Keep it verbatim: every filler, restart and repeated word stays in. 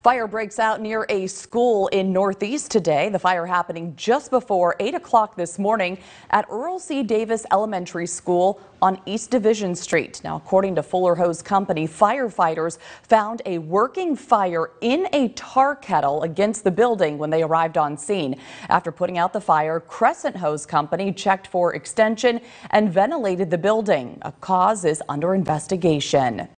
Fire breaks out near a school in Northeast today. The fire happening just before eight o'clock this morning at Earl C. Davis Elementary School on East Division Street. Now, according to Fuller Hose Company, firefighters found a working fire in a tar kettle against the building when they arrived on scene. After putting out the fire, Crescent Hose Company checked for extension and ventilated the building. A cause is under investigation.